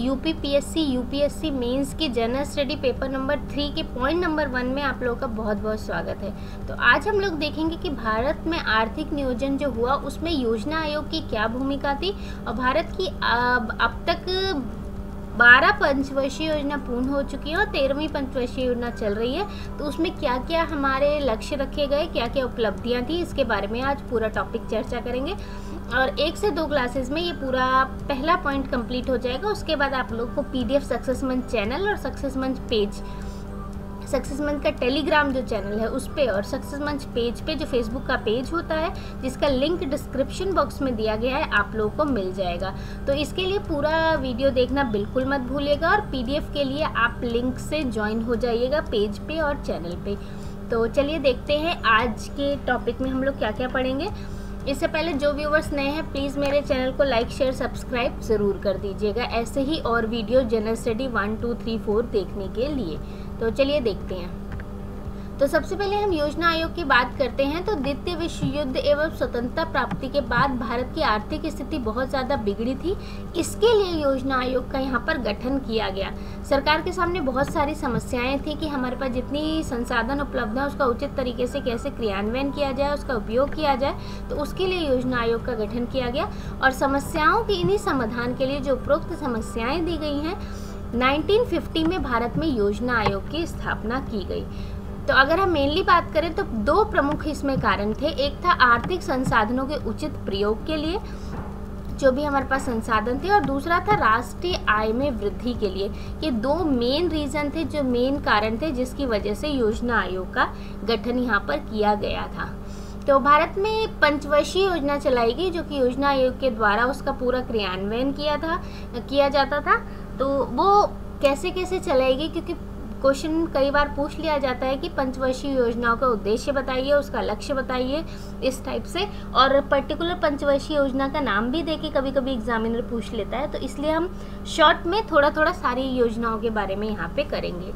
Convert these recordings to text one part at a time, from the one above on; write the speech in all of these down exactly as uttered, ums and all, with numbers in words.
UP PSC UPSC mains की general study paper number three के point number one में आप लोगों का बहुत बहुत स्वागत है। तो आज हम लोग देखेंगे कि भारत में आर्थिक नियोजन जो हुआ उसमें योजना आयोग की क्या भूमिका थी और भारत की अब अब तक बारह पंचवर्षीय योजना पूर्ण हो चुकी है और तेरहवीं पंचवर्षीय योजना चल रही है। तो उसमें क्या क्या हमारे लक्ष्य रखे गए, क्या क्या उपलब्धियां थी, इसके बारे में आज पूरा टॉपिक चर्चा करेंगे और एक से दो क्लासेस में ये पूरा पहला पॉइंट कंप्लीट हो जाएगा। उसके बाद आप लोग को पीडीएफ सक्सेस मंच चैनल और success Manch page, success Manch का टेलीग्राम जो चैनल है उस पे और सक्सेस मंच पेज पे जो फेसबुक का पेज होता है जिसका लिंक डिस्क्रिप्शन बॉक्स में दिया गया है आप लोगों को मिल जाएगा। तो इसके लिए पूरा वीडियो देखना बिल्कुल मत भूलिएगा और पीडीएफ के लिए आप लिंक से ज्वाइन हो जाइएगा पेज पे और चैनल पे। तो चलिए देखते हैं आज के टॉपिक में हम लोग क्या क्या पढ़ेंगे। इससे पहले जो व्यूवर्स नए हैं प्लीज़ मेरे चैनल को लाइक शेयर सब्सक्राइब ज़रूर कर दीजिएगा, ऐसे ही और video general study one two three four देखने के लिए। तो चलिए देखते हैं। तो सबसे पहले हम योजना आयोग की बात करते हैं। तो द्वितीय विश्व युद्ध एवं स्वतंत्रता प्राप्ति के बाद भारत की आर्थिक स्थिति बहुत ज़्यादा बिगड़ी थी। इसके लिए योजना आयोग का यहाँ पर गठन किया गया। सरकार के सामने बहुत सारी समस्याएं थी कि हमारे पास जितनी संसाधन उपलब्ध है उसका उचित तरीके से कैसे क्रियान्वयन किया जाए, उसका उपयोग किया जाए। तो उसके लिए योजना आयोग का गठन किया गया और समस्याओं के इन्हीं समाधान के लिए जो उपरोक्त समस्याएँ दी गई हैं नाइनटीन फिफ्टी में भारत में योजना आयोग की स्थापना की गई। तो अगर हम मेनली बात करें तो दो प्रमुख इसमें कारण थे। एक था आर्थिक संसाधनों के उचित प्रयोग के लिए जो भी हमारे पास संसाधन थे और दूसरा था राष्ट्रीय आय में वृद्धि के लिए। ये दो मेन रीजन थे, जो मेन कारण थे जिसकी वजह से योजना आयोग का गठन यहाँ पर किया गया था। तो भारत में पंचवर्षीय योजना चलाई गई जो कि योजना आयोग के द्वारा उसका पूरा क्रियान्वयन किया था किया जाता था। तो वो कैसे कैसे चलाएगी, क्योंकि क्वेश्चन कई बार पूछ लिया जाता है कि पंचवर्षीय योजनाओं का उद्देश्य बताइए, उसका लक्ष्य बताइए, इस टाइप से। और पर्टिकुलर पंचवर्षीय योजना का नाम भी देके कभी कभी एग्जामिनर पूछ लेता है। तो इसलिए हम शॉर्ट में थोड़ा थोड़ा सारी योजनाओं के बारे में यहाँ पे करेंगे।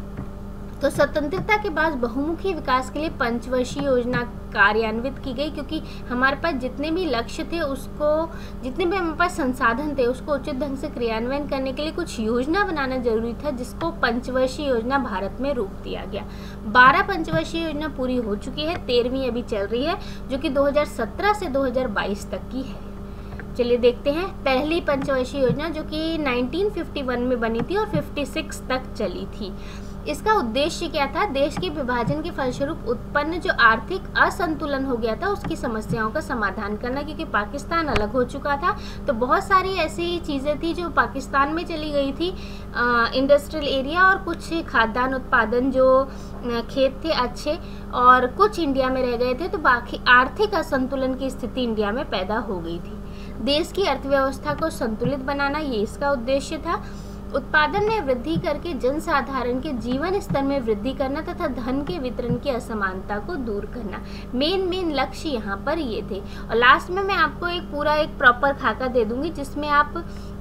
तो स्वतंत्रता के बाद बहुमुखी विकास के लिए पंचवर्षीय योजना कार्यान्वित की गई, क्योंकि हमारे पास जितने भी लक्ष्य थे उसको, जितने भी हमारे पास संसाधन थे उसको उचित ढंग से क्रियान्वयन करने के लिए कुछ योजना बनाना जरूरी था, जिसको पंचवर्षीय योजना भारत में रूप दिया गया। बारह पंचवर्षीय योजना पूरी हो चुकी है, तेरहवीं अभी चल रही है जो कि दो हज़ार सत्रह से दो हज़ार बाईस तक की है। चलिए देखते हैं। पहली पंचवर्षीय योजना जो कि नाइनटीन फिफ्टी वन में बनी थी और छप्पन तक चली थी। इसका उद्देश्य क्या था? देश के विभाजन के फलस्वरूप उत्पन्न जो आर्थिक असंतुलन हो गया था उसकी समस्याओं का समाधान करना, क्योंकि पाकिस्तान अलग हो चुका था। तो बहुत सारी ऐसी चीज़ें थी जो पाकिस्तान में चली गई थी, इंडस्ट्रियल एरिया और कुछ खाद्यान्न उत्पादन जो खेत थे अच्छे, और कुछ इंडिया में रह गए थे। तो बाकी आर्थिक असंतुलन की स्थिति इंडिया में पैदा हो गई थी। देश की अर्थव्यवस्था को संतुलित बनाना ये इसका उद्देश्य था। उत्पादन में वृद्धि करके जनसाधारण के जीवन स्तर में वृद्धि करना तथा धन के वितरण की असमानता को दूर करना, मेन मेन लक्ष्य यहाँ पर ये थे। और लास्ट में मैं आपको एक पूरा एक प्रॉपर खाका दे दूंगी जिसमें आप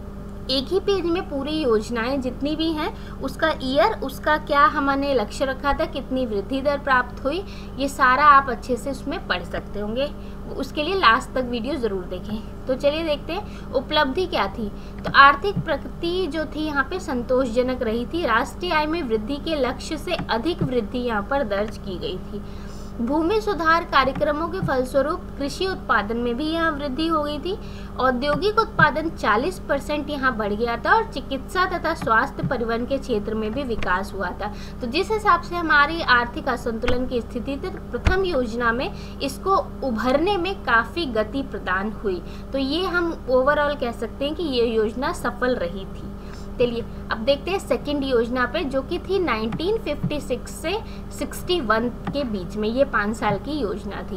एक ही पेज में पूरी योजनाएं जितनी भी हैं उसका ईयर, उसका क्या हमने लक्ष्य रखा था, कितनी वृद्धि दर प्राप्त हुई, ये सारा आप अच्छे से उसमें पढ़ सकते होंगे। उसके लिए लास्ट तक वीडियो ज़रूर देखें। तो चलिए देखते हैं उपलब्धि क्या थी। तो आर्थिक प्रगति जो थी यहाँ पे संतोषजनक रही थी। राष्ट्रीय आय में वृद्धि के लक्ष्य से अधिक वृद्धि यहाँ पर दर्ज की गई थी। भूमि सुधार कार्यक्रमों के फलस्वरूप कृषि उत्पादन में भी यहाँ वृद्धि हो गई थी। औद्योगिक उत्पादन चालीस परसेंट यहाँ बढ़ गया था और चिकित्सा तथा स्वास्थ्य परिवहन के क्षेत्र में भी विकास हुआ था। तो जिस हिसाब से हमारी आर्थिक असंतुलन की स्थिति थी, तो प्रथम योजना में इसको उभरने में काफ़ी गति प्रदान हुई। तो ये हम ओवरऑल कह सकते हैं कि ये योजना सफल रही थी। चलिए अब देखते हैं सेकंड योजना पे, जो कि थी नाइनटीन फिफ्टी सिक्स से इकसठ के बीच में। ये पाँच साल की योजना थी।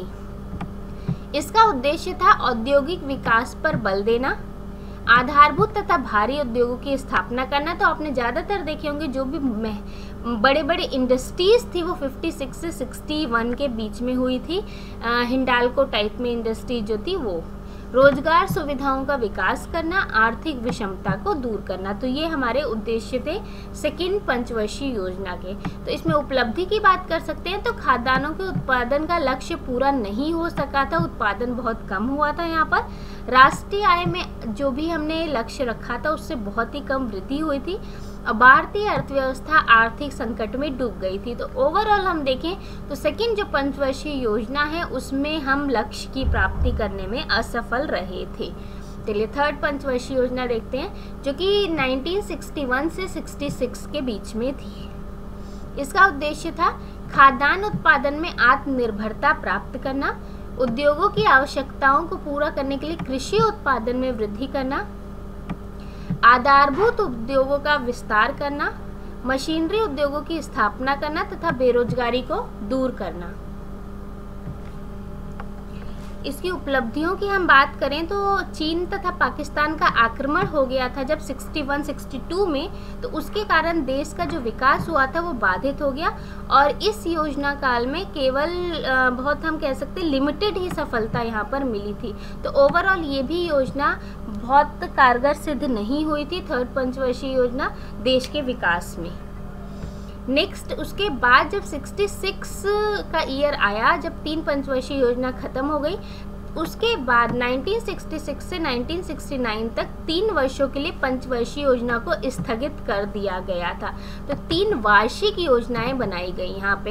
इसका उद्देश्य था औद्योगिक विकास पर बल देना, आधारभूत तथा भारी उद्योगों की स्थापना करना। तो आपने ज़्यादातर देखे होंगे जो भी बड़े बड़े इंडस्ट्रीज थी वो छप्पन से इकसठ के बीच में हुई थी। हिंडाल्को टाइप में इंडस्ट्री जो थी वो रोजगार सुविधाओं का विकास करना, आर्थिक विषमता को दूर करना। तो ये हमारे उद्देश्य थे सेकेंड पंचवर्षीय योजना के। तो इसमें उपलब्धि की बात कर सकते हैं तो खाद्यान्नों के उत्पादन का लक्ष्य पूरा नहीं हो सका था, उत्पादन बहुत कम हुआ था। यहाँ पर राष्ट्रीय आय में जो भी हमने लक्ष्य रखा था उससे बहुत ही कम वृद्धि हुई थी और भारतीय अर्थव्यवस्था आर्थिक संकट में डूब गई थी। तो ओवरऑल हम देखें तो सेकेंड जो पंचवर्षीय योजना है उसमें हम लक्ष्य की प्राप्ति करने में असफल रहे थे। चलिए थर्ड पंचवर्षीय योजना देखते हैं जो कि नाइनटीन सिक्सटी वन से सिक्सटी सिक्स के बीच में थी। इसका उद्देश्य था खाद्यान्न उत्पादन में आत्मनिर्भरता प्राप्त करना, उद्योगों की आवश्यकताओं को पूरा करने के लिए कृषि उत्पादन में वृद्धि करना, आधारभूत उद्योगों का विस्तार करना, मशीनरी उद्योगों की स्थापना करना तथा बेरोजगारी को दूर करना। इसकी उपलब्धियों की हम बात करें तो चीन तथा पाकिस्तान का आक्रमण हो गया था जब इकसठ बासठ में, तो उसके कारण देश का जो विकास हुआ था वो बाधित हो गया और इस योजना काल में केवल बहुत हम कह सकते हैं लिमिटेड ही सफलता यहाँ पर मिली थी। तो ओवरऑल ये भी योजना बहुत कारगर सिद्ध नहीं हुई थी, थर्ड पंचवर्षीय योजना देश के विकास में। नेक्स्ट उसके बाद जब छियासठ का ईयर आया, जब तीन पंचवर्षीय योजना खत्म हो गई, उसके बाद नाइनटीन सिक्सटी सिक्स से नाइनटीन सिक्सटी नाइन तक तीन वर्षों के लिए पंचवर्षीय योजना को स्थगित कर दिया गया था। तो तीन वार्षिक योजनाएं बनाई गई यहाँ पे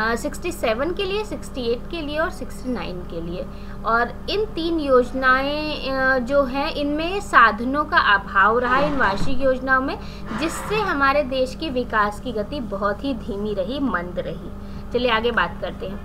सड़सठ के लिए, अड़सठ के लिए और उनहत्तर के लिए। और इन तीन योजनाएं जो हैं इनमें साधनों का अभाव रहा इन वार्षिक योजनाओं में, जिससे हमारे देश की विकास की गति बहुत ही धीमी रही, मंद रही। चलिए आगे बात करते हैं।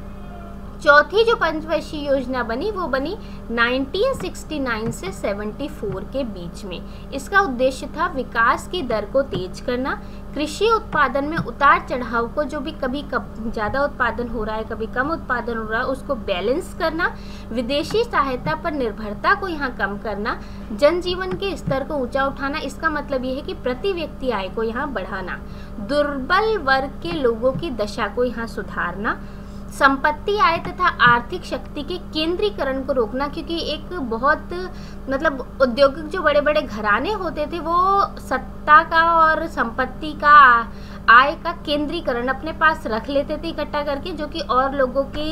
चौथी जो पंचवर्षीय योजना बनी वो बनी नाइनटीन सिक्सटी नाइन से चौहत्तर के बीच में। इसका उद्देश्य था विकास की दर को तेज करना, कृषि उत्पादन में उतार चढ़ाव को, जो भी कभी कब ज़्यादा उत्पादन हो रहा है कभी कम उत्पादन हो रहा है, उसको बैलेंस करना, विदेशी सहायता पर निर्भरता को यहाँ कम करना, जनजीवन के स्तर को ऊंचा उठाना। इसका मतलब ये है कि प्रति व्यक्ति आय को यहाँ बढ़ाना, दुर्बल वर्ग के लोगों की दशा को यहाँ सुधारना, संपत्ति आय तथा आर्थिक शक्ति के केंद्रीकरण को रोकना, क्योंकि एक बहुत मतलब औद्योगिक जो बड़े बड़े घराने होते थे वो सत्ता का और संपत्ति का, आय का केंद्रीकरण अपने पास रख लेते थे इकट्ठा करके, जो कि और लोगों के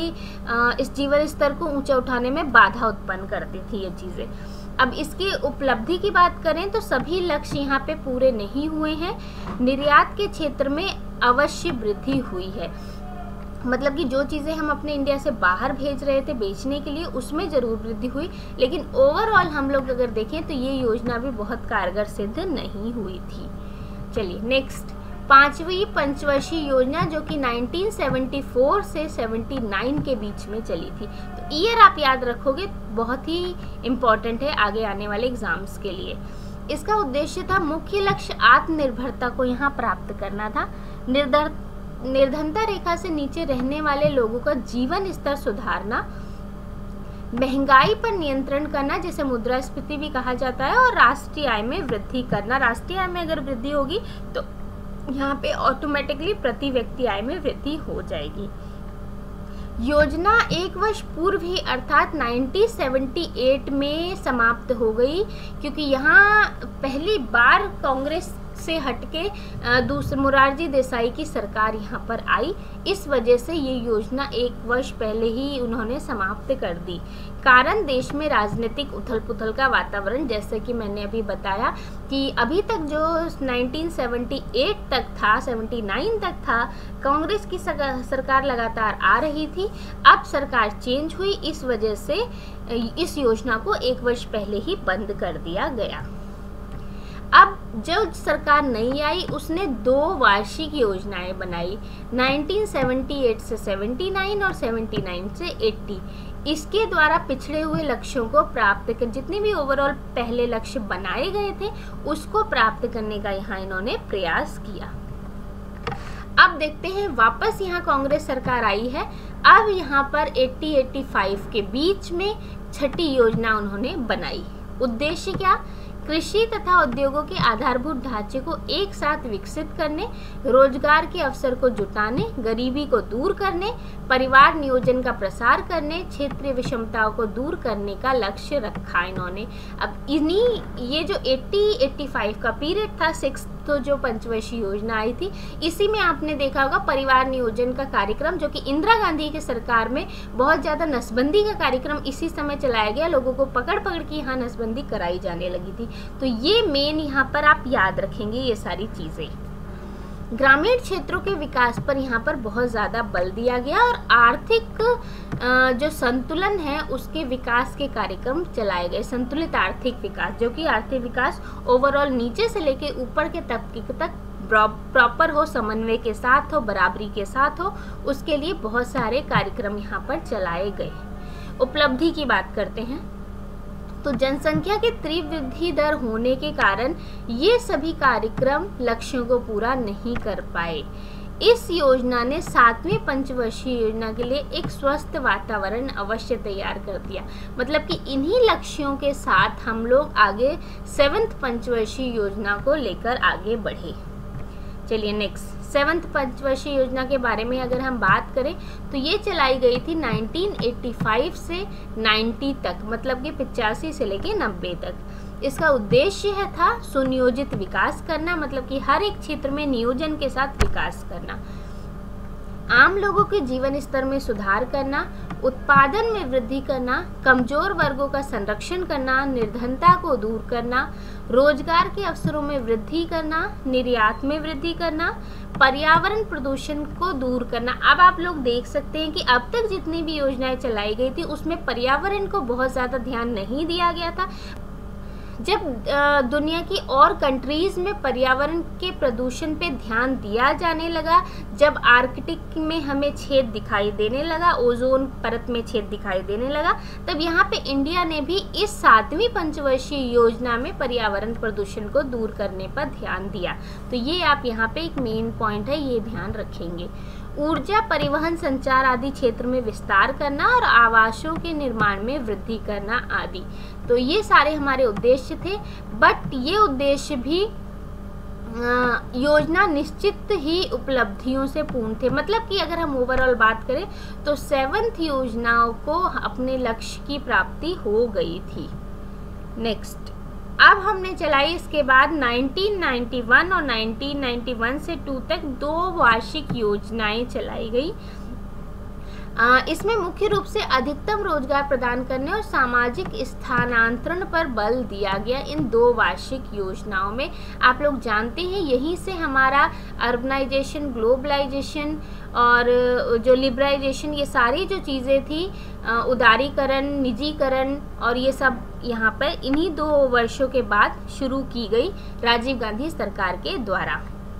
इस जीवन स्तर को ऊंचा उठाने में बाधा उत्पन्न करती थी ये चीज़ें। अब इसकी उपलब्धि की बात करें तो सभी लक्ष्य यहाँ पे पूरे नहीं हुए हैं। निर्यात के क्षेत्र में अवश्य वृद्धि हुई है, मतलब कि जो चीज़ें हम अपने इंडिया से बाहर भेज रहे थे बेचने के लिए उसमें ज़रूर वृद्धि हुई, लेकिन ओवरऑल हम लोग अगर देखें तो ये योजना भी बहुत कारगर सिद्ध नहीं हुई थी। चलिए नेक्स्ट पांचवी पंचवर्षीय योजना जो कि नाइनटीन सेवेंटी फोर से सेवेंटी नाइन के बीच में चली थी। तो ईयर आप याद रखोगे, बहुत ही इम्पॉर्टेंट है आगे आने वाले एग्जाम्स के लिए। इसका उद्देश्य था मुख्य लक्ष्य आत्मनिर्भरता को यहाँ प्राप्त करना था, निर्धर निर्धनता रेखा से नीचे रहने वाले लोगों का जीवन स्तर सुधारना, महंगाई पर नियंत्रण करना जिसे मुद्रास्फीति भी कहा जाता है, और राष्ट्रीय आय में वृद्धि करना। राष्ट्रीय आय में अगर वृद्धि होगी तो यहाँ पे ऑटोमेटिकली प्रति व्यक्ति आय में वृद्धि हो जाएगी। योजना एक वर्ष पूर्व ही अर्थात नाइनटीन सेवेंटी एट में समाप्त हो गई, क्योंकि यहाँ पहली बार कांग्रेस से हटके दूसरे मोरारजी देसाई की सरकार यहाँ पर आई। इस वजह से ये योजना एक वर्ष पहले ही उन्होंने समाप्त कर दी। कारण देश में राजनीतिक उथल पुथल का वातावरण, जैसे कि मैंने अभी बताया कि अभी तक जो नाइनटीन सेवेंटी एट तक था, सेवेंटी नाइन तक था, कांग्रेस की सरकार लगातार आ रही थी। अब सरकार चेंज हुई, इस वजह से इस योजना को एक वर्ष पहले ही बंद कर दिया गया। अब जो सरकार नई आई उसने दो वार्षिक योजनाएं बनाई, नाइनटीन सेवेंटी एट से सेवेंटी नाइन और सेवेंटी नाइन से अस्सी। इसके द्वारा पिछड़े हुए लक्ष्यों को प्राप्त कर, जितने भी ओवरऑल पहले लक्ष्य बनाए गए थे उसको प्राप्त करने का यहाँ इन्होंने प्रयास किया। अब देखते हैं वापस यहाँ कांग्रेस सरकार आई है। अब यहाँ पर अस्सी पचासी के बीच में छठी योजना उन्होंने बनाई। उद्देश्य क्या कृषि तथा उद्योगों के आधारभूत ढांचे को एक साथ विकसित करने, रोजगार के अवसर को जुटाने, गरीबी को दूर करने, परिवार नियोजन का प्रसार करने, क्षेत्रीय विषमताओं को दूर करने का लक्ष्य रखा इन्होंने। अब इन्हीं ये जो अस्सी पचासी का पीरियड था, सिक्स तो जो पंचवर्षीय योजना आई थी, इसी में आपने देखा होगा परिवार नियोजन का कार्यक्रम, जो कि इंदिरा गांधी की सरकार में बहुत ज़्यादा नसबंदी का कार्यक्रम इसी समय चलाया गया। लोगों को पकड़ पकड़ के यहाँ नसबंदी कराई जाने लगी थी। तो ये मेन यहाँ पर आप याद रखेंगे ये सारी चीज़ें। ग्रामीण क्षेत्रों के विकास पर यहाँ पर बहुत ज़्यादा बल दिया गया और आर्थिक जो संतुलन है उसके विकास के कार्यक्रम चलाए गए। संतुलित आर्थिक विकास, जो कि आर्थिक विकास ओवरऑल नीचे से लेके ऊपर के तबके तक प्रॉपर हो, समन्वय के साथ हो, बराबरी के साथ हो, उसके लिए बहुत सारे कार्यक्रम यहाँ पर चलाए गए। उपलब्धि की बात करते हैं तो जनसंख्या की तीव्र वृद्धि दर होने के कारण ये सभी कार्यक्रम लक्ष्यों को पूरा नहीं कर पाए। इस योजना ने सातवीं पंचवर्षीय योजना के लिए एक स्वस्थ वातावरण अवश्य तैयार कर दिया। मतलब कि इन्हीं लक्ष्यों के साथ हम लोग आगे सेवंथ पंचवर्षीय योजना को लेकर आगे बढ़े। चलिए नेक्स्ट, सेवंथ पंचवर्षीय योजना के बारे में अगर हम बात करें तो ये चलाई गई थी उन्नीस सौ पचासी से नब्बे तक, मतलब कि पचासी से लेके नब्बे तक। इसका उद्देश्य है था सुनियोजित विकास करना, मतलब कि हर एक क्षेत्र में नियोजन के साथ विकास करना, आम लोगों के जीवन स्तर में सुधार करना, उत्पादन में वृद्धि करना, कमजोर वर्गों का संरक्षण करना, निर्धनता को दूर करना, रोजगार के अवसरों में वृद्धि करना, निर्यात में वृद्धि करना, पर्यावरण प्रदूषण को दूर करना। अब आप लोग देख सकते हैं कि अब तक जितनी भी योजनाएं चलाई गई थी उसमें पर्यावरण को बहुत ज़्यादा ध्यान नहीं दिया गया था। जब दुनिया की और कंट्रीज़ में पर्यावरण के प्रदूषण पे ध्यान दिया जाने लगा, जब आर्कटिक में हमें छेद दिखाई देने लगा, ओजोन परत में छेद दिखाई देने लगा, तब यहाँ पे इंडिया ने भी इस सातवीं पंचवर्षीय योजना में पर्यावरण प्रदूषण को दूर करने पर ध्यान दिया। तो ये आप यहाँ पे एक मेन पॉइंट है, ये ध्यान रखेंगे। ऊर्जा, परिवहन, संचार आदि क्षेत्र में विस्तार करना और आवासों के निर्माण में वृद्धि करना आदि। तो ये सारे हमारे उद्देश्य थे, बट ये उद्देश्य भी योजना निश्चित ही उपलब्धियों से पूर्ण थे। मतलब कि अगर हम ओवरऑल बात करें तो सेवंथ योजनाओं को अपने लक्ष्य की प्राप्ति हो गई थी। नेक्स्ट, अब हमने चलाई इसके बाद उन्नीस सौ इक्यानवे और उन्नीस सौ इक्यानवे से टू तक दो वार्षिक योजनाएं चलाई गई। आ, इसमें मुख्य रूप से अधिकतम रोजगार प्रदान करने और सामाजिक स्थानांतरण पर बल दिया गया। इन दो वार्षिक योजनाओं में आप लोग जानते हैं यहीं से हमारा अर्बनाइजेशन, ग्लोबलाइजेशन और जो लिबरलाइजेशन, ये सारी जो चीज़ें थी, उदारीकरण, निजीकरण और ये सब यहाँ पर इन्हीं दो वर्षों के बाद शुरू की गई राजीव गांधी सरकार के द्वारा।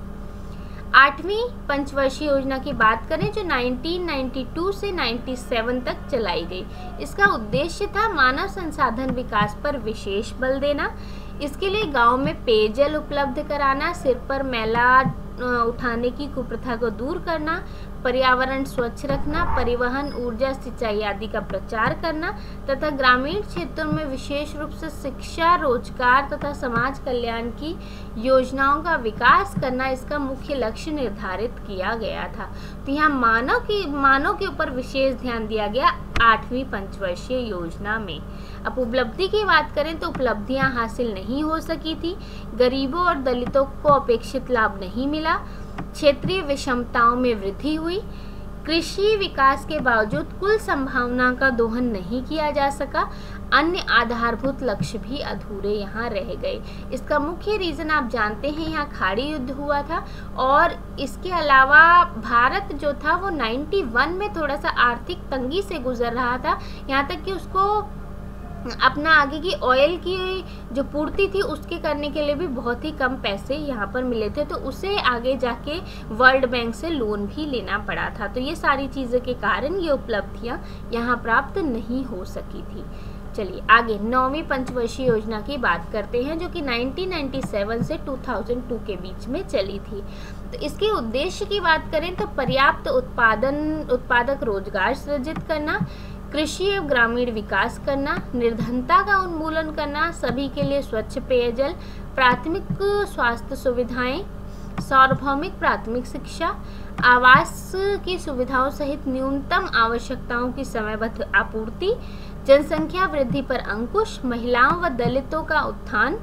आठवीं पंचवर्षीय योजना की बात करें जो उन्नीस सौ बानवे से सत्तानवे तक चलाई गई। इसका उद्देश्य था मानव संसाधन विकास पर विशेष बल देना। इसके लिए गांव में पेयजल उपलब्ध कराना, सिर पर मैला उठाने की कुप्रथा को दूर करना, पर्यावरण स्वच्छ रखना, परिवहन, ऊर्जा, सिंचाई आदि का प्रचार करना तथा ग्रामीण क्षेत्रों में विशेष रूप से शिक्षा, रोजगार तथा समाज कल्याण की योजनाओं का विकास करना इसका मुख्य लक्ष्य निर्धारित किया गया था। तो यहाँ मानव की मानव के ऊपर विशेष ध्यान दिया गया आठवीं पंचवर्षीय योजना में। अब उपलब्धि की बात करें तो उपलब्धियां हासिल नहीं हो सकी थी, गरीबों और दलितों को अपेक्षित लाभ नहीं मिला, क्षेत्रीय विषमताओं में वृद्धि हुई, कृषि विकास के बावजूद कुल संभावना का दोहन नहीं किया जा सका, अन्य आधारभूत लक्ष्य भी अधूरे यहाँ रह गए। इसका मुख्य रीज़न आप जानते हैं, यहाँ खाड़ी युद्ध हुआ था और इसके अलावा भारत जो था वो इक्यानवे में थोड़ा सा आर्थिक तंगी से गुजर रहा था, यहाँ तक कि उसको अपना आगे की ऑयल की जो पूर्ति थी उसके करने के लिए भी बहुत ही कम पैसे यहाँ पर मिले थे, तो उसे आगे जाके वर्ल्ड बैंक से लोन भी लेना पड़ा था। तो ये सारी चीज़ों के कारण ये उपलब्धियाँ यहाँ प्राप्त नहीं हो सकी थी। चलिए आगे नौवीं पंचवर्षीय योजना की बात करते हैं जो कि उन्नीस सौ सत्तानवे से दो हज़ार दो के बीच में चली थी। तो इसके उद्देश्य की बात करें तो पर्याप्त उत्पादन उत्पादक रोजगार सृजित करना, कृषि एवं ग्रामीण विकास करना, निर्धनता का उन्मूलन करना, सभी के लिए स्वच्छ पेयजल, प्राथमिक स्वास्थ्य सुविधाएं, सार्वभौमिक प्राथमिक शिक्षा, आवास की सुविधाओं सहित न्यूनतम आवश्यकताओं की समयबद्ध आपूर्ति, जनसंख्या वृद्धि पर अंकुश, महिलाओं व दलितों का उत्थान,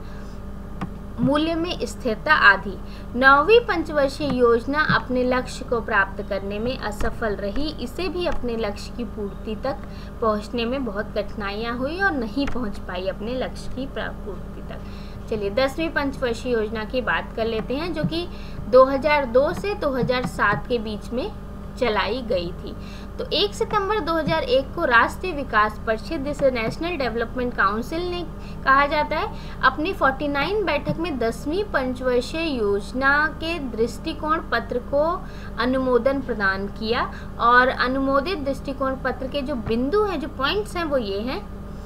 मूल्य में स्थिरता आदि। नौवीं पंचवर्षीय योजना अपने लक्ष्य को प्राप्त करने में असफल रही। इसे भी अपने लक्ष्य की पूर्ति तक पहुंचने में बहुत कठिनाइयां हुई और नहीं पहुंच पाई अपने लक्ष्य की पूर्ति तक। चलिए दसवीं पंचवर्षीय योजना की बात कर लेते हैं, जो कि दो हज़ार दो से दो हज़ार सात के बीच में चलाई गई थी। तो एक सितंबर दो हज़ार एक को राष्ट्रीय विकास परिषद, जिसे नेशनल डेवलपमेंट काउंसिल ने कहा जाता है, अपनी उनचास बैठक में दसवीं पंचवर्षीय योजना के दृष्टिकोण पत्र को अनुमोदन प्रदान किया। और अनुमोदित दृष्टिकोण पत्र के जो बिंदु हैं, जो पॉइंट्स हैं, वो ये हैं: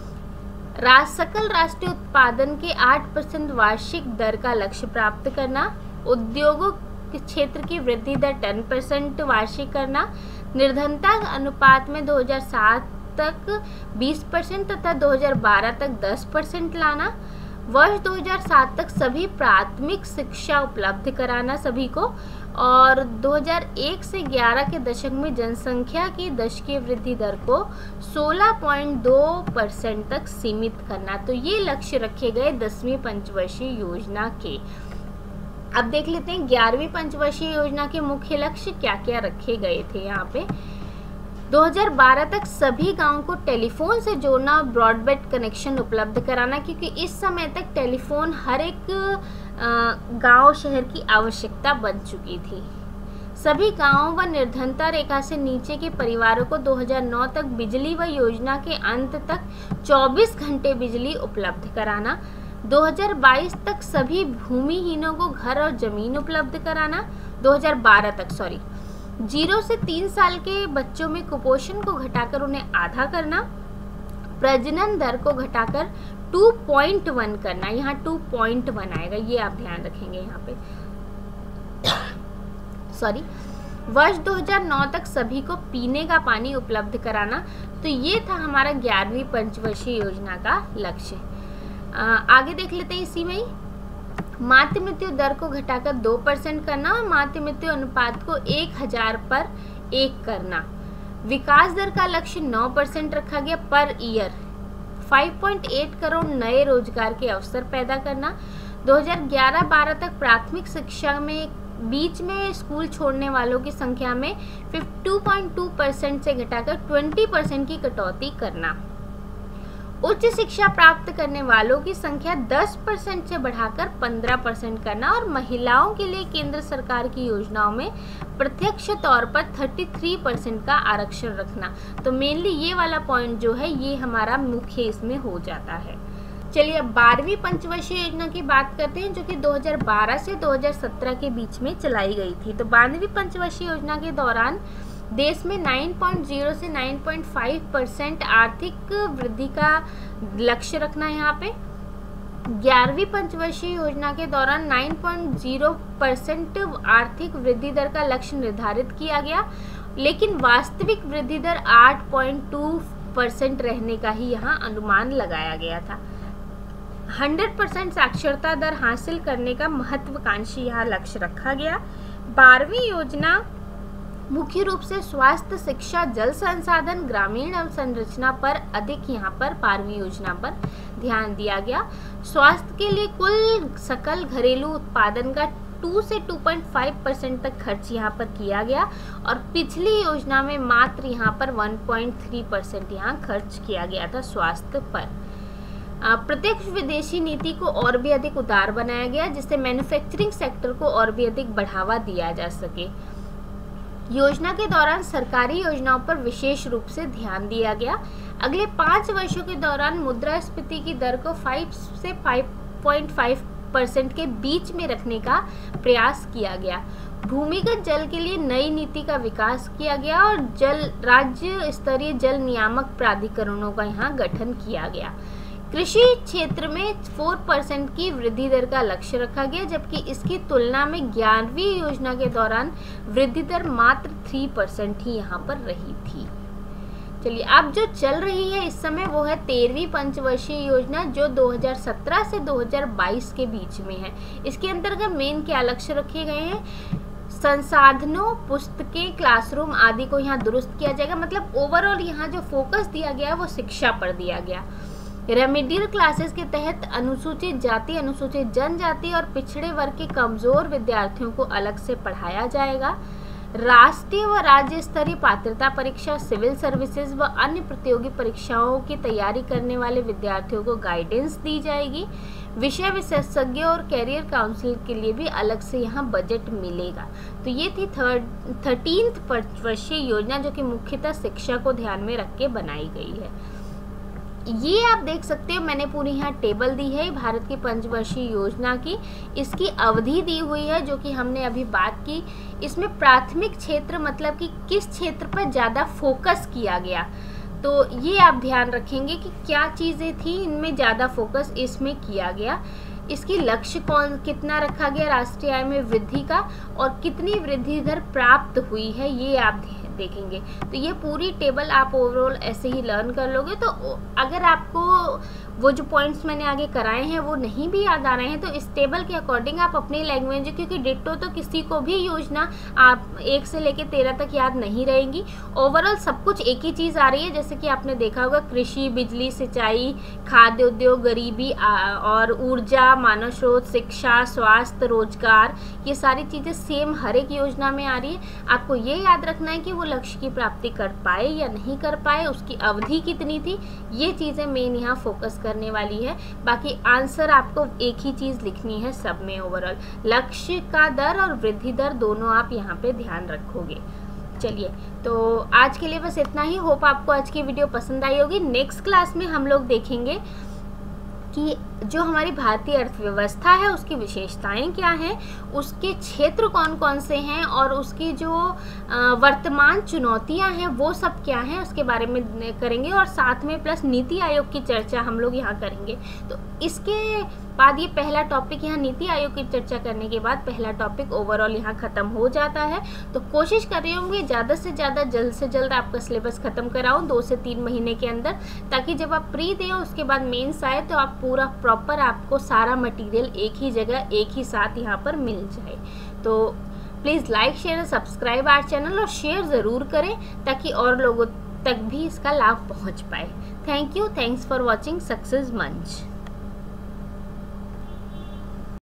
राज सकल राष्ट्रीय उत्पादन के आठ परसेंट वार्षिक दर का लक्ष्य प्राप्त करना, उद्योगों क्षेत्र की वृद्धि दर दस परसेंट वार्षिक करना, निर्धनता अनुपात में दो हज़ार सात तक बीस परसेंट तथा दो हज़ार बारह तक दस परसेंट लाना, वर्ष दो हज़ार सात तक सभी प्राथमिक शिक्षा उपलब्ध कराना सभी को, और दो हज़ार एक से ग्यारह के दशक में जनसंख्या की दशकीय वृद्धि दर को सोलह पॉइंट दो परसेंट तक सीमित करना। तो ये लक्ष्य रखे गए दसवीं पंचवर्षीय योजना के। अब देख लेते हैं ग्यारहवीं पंचवर्षीय योजना के मुख्य लक्ष्य क्या क्या रखे गए थे। यहाँ पे दो हज़ार बारह तक सभी गांवों को टेलीफोन से जोड़ना और ब्रॉडबैंड कनेक्शन उपलब्ध कराना, क्योंकि इस समय तक टेलीफोन हर एक गांव शहर की आवश्यकता बन चुकी थी। सभी गांवों व निर्धनता रेखा से नीचे के परिवारों को दो हज़ार नौ तक बिजली व योजना के अंत तक चौबीस घंटे बिजली उपलब्ध कराना। दो हज़ार बाईस तक सभी भूमिहीनों को घर और जमीन उपलब्ध कराना। दो हज़ार बारह तक सॉरी जीरो से तीन साल के बच्चों में कुपोषण को घटाकर उन्हें आधा करना। प्रजनन दर को घटाकर दो पॉइंट एक करना। यहाँ दो पॉइंट एक आएगा, ये आप ध्यान रखेंगे यहाँ पे। सॉरी वर्ष दो हज़ार नौ तक सभी को पीने का पानी उपलब्ध कराना। तो ये था हमारा ग्यारहवीं पंचवर्षीय योजना का लक्ष्य। आगे देख लेते हैं इसी में ही। मातृ मृत्यु दर को घटाकर दो परसेंट करना और मातृ मृत्यु अनुपात को एक हजार पर एक करना। विकास दर का लक्ष्य नौ परसेंट रखा गया पर ईयर। पाँच पॉइंट आठ करोड़ नए रोजगार के अवसर पैदा करना। दो हज़ार ग्यारह बारह तक प्राथमिक शिक्षा में बीच में स्कूल छोड़ने वालों की संख्या में बावन पॉइंट दो परसेंट से घटाकर बीस परसेंट की कटौती करना। उच्च शिक्षा प्राप्त करने वालों की संख्या दस परसेंट से बढ़ाकर पंद्रह परसेंट करना और महिलाओं के लिए केंद्र सरकार की योजनाओं में प्रत्यक्ष तौर पर तैंतीस परसेंट का आरक्षण रखना। तो मेनली ये वाला पॉइंट जो है ये हमारा मुख्य इसमें हो जाता है। चलिए अब बारहवीं पंचवर्षीय योजना की बात करते हैं, जो कि दो हज़ार बारह से दो हज़ार सत्रह के बीच में चलाई गई थी। तो बारहवीं पंचवर्षीय योजना के दौरान देश में नौ पॉइंट शून्य से नौ पॉइंट पाँच परसेंट आर्थिक वृद्धि का लक्ष्य रखना है। यहाँ पे ग्यारहवीं पंचवर्षीय योजना के दौरान नौ पॉइंट शून्य परसेंट आर्थिक वृद्धि दर का लक्ष्य निर्धारित किया गया, लेकिन वास्तविक वृद्धि दर आठ पॉइंट दो परसेंट रहने का ही यहाँ अनुमान लगाया गया था। सौ परसेंट साक्षरता दर हासिल करने का महत्वाकांक्षी यहाँ लक्ष्य रखा गया। बारहवीं योजना मुख्य रूप से स्वास्थ्य, शिक्षा, जल संसाधन, ग्रामीण अवसंरचना पर अधिक यहाँ पर बारहवीं योजना पर ध्यान दिया गया। स्वास्थ्य के लिए कुल सकल घरेलू उत्पादन का दो से दो पॉइंट पाँच परसेंट तक खर्च यहाँ पर किया गया और पिछली योजना में मात्र यहाँ पर एक पॉइंट तीन परसेंट यहाँ खर्च किया गया था स्वास्थ्य पर। प्रत्यक्ष विदेशी नीति को और भी अधिक उदार बनाया गया, जिससे मैन्युफैक्चरिंग सेक्टर को और भी अधिक बढ़ावा दिया जा सके। योजना के दौरान सरकारी योजनाओं पर विशेष रूप से ध्यान दिया गया। अगले पाँच वर्षों के दौरान मुद्रास्फीति की दर को पाँच से पाँच पॉइंट पाँच परसेंट के बीच में रखने का प्रयास किया गया। भूमिगत जल के लिए नई नीति का विकास किया गया और जल राज्य स्तरीय जल नियामक प्राधिकरणों का यहाँ गठन किया गया। कृषि क्षेत्र में चार परसेंट की वृद्धि दर का लक्ष्य रखा गया, जबकि इसकी तुलना में ग्यारहवीं योजना के दौरान वृद्धि दर मात्र तीन परसेंट ही यहाँ पर रही थी। चलिए, अब जो चल रही है इस समय वो है तेरहवीं पंचवर्षीय योजना, जो दो हज़ार सत्रह से दो हज़ार बाईस के बीच में है। इसके अंतर्गत मेन क्या लक्ष्य रखे गए हैं? संसाधनों, पुस्तकें, क्लासरूम आदि को यहाँ दुरुस्त किया जाएगा। मतलब ओवरऑल यहाँ जो फोकस दिया गया है वो शिक्षा पर दिया गया। रेमेडियल क्लासेस के तहत अनुसूचित जाति, अनुसूचित जनजाति और पिछड़े वर्ग के कमजोर विद्यार्थियों को अलग से पढ़ाया जाएगा। राष्ट्रीय व राज्य स्तरीय पात्रता परीक्षा, सिविल सर्विसेज व अन्य प्रतियोगी परीक्षाओं की तैयारी करने वाले विद्यार्थियों को गाइडेंस दी जाएगी। विषय विशेषज्ञ और कैरियर काउंसिल के लिए भी अलग से यहाँ बजट मिलेगा। तो ये थी थर्ड थर्टीन्थ पंचवर्षीय योजना, जो कि मुख्यतः शिक्षा को ध्यान में रख के बनाई गई है। ये आप देख सकते हो, मैंने पूरी यहाँ टेबल दी है भारत की पंचवर्षीय योजना की। इसकी अवधि दी हुई है जो कि हमने अभी बात की। इसमें प्राथमिक क्षेत्र मतलब कि किस क्षेत्र पर ज़्यादा फोकस किया गया, तो ये आप ध्यान रखेंगे कि क्या चीज़ें थी इनमें ज़्यादा फोकस इसमें किया गया। इसकी लक्ष्य कौन कितना रखा गया राष्ट्रीय आय में वृद्धि का, और कितनी वृद्धि दर प्राप्त हुई है, ये आप देखेंगे। तो ये पूरी टेबल आप ओवरऑल ऐसे ही लर्न कर लोगे। तो अगर आपको वो जो पॉइंट्स मैंने आगे कराए हैं वो नहीं भी याद आ रहे हैं, तो इस टेबल के अकॉर्डिंग आप अपनी लैंग्वेज, क्योंकि डिट्टो तो किसी को भी योजना आप एक से लेके तेरह तक याद नहीं रहेंगी। ओवरऑल सब कुछ एक ही चीज़ आ रही है, जैसे कि आपने देखा होगा कृषि, बिजली, सिंचाई, खाद्य उद्योग, गरीबी और ऊर्जा, मानव स्रोत, शिक्षा, स्वास्थ्य, रोजगार, ये सारी चीज़ें सेम हर एक योजना में आ रही है। आपको ये याद रखना है कि वो लक्ष्य की प्राप्ति कर पाए या नहीं कर पाए, उसकी अवधि कितनी थी, ये चीज़ें मेन यहाँ फोकस करने वाली है। बाकी आंसर आपको एक ही चीज़ लिखनी है सब में, ओवरऑल लक्ष्य का दर और वृद्धि दर दोनों आप यहाँ पे ध्यान रखोगे। चलिए, तो आज के लिए बस इतना ही। होप आपको आज की वीडियो पसंद आई होगी। नेक्स्ट क्लास में हम लोग देखेंगे कि जो हमारी भारतीय अर्थव्यवस्था है उसकी विशेषताएं क्या हैं, उसके क्षेत्र कौन कौन से हैं, और उसकी जो वर्तमान चुनौतियां हैं वो सब क्या हैं, उसके बारे में करेंगे। और साथ में प्लस नीति आयोग की चर्चा हम लोग यहाँ करेंगे। तो इसके बाद ये पहला टॉपिक, यहाँ नीति आयोग की चर्चा करने के बाद पहला टॉपिक ओवरऑल यहाँ ख़त्म हो जाता है। तो कोशिश कर रही होंगी ज़्यादा से ज़्यादा जल्द से जल्द आपका सिलेबस ख़त्म कराऊँ, दो से तीन महीने के अंदर, ताकि जब आप प्री दें उसके बाद मेंस आए तो आप पूरा प्रॉपर आपको सारा मटेरियल एक ही जगह एक ही साथ यहाँ पर मिल जाए। तो प्लीज़ लाइक, शेयर और सब्सक्राइब आवर चैनल, और शेयर ज़रूर करें ताकि और लोगों तक भी इसका लाभ पहुँच पाए। Thank you, thanks for watching success मंच।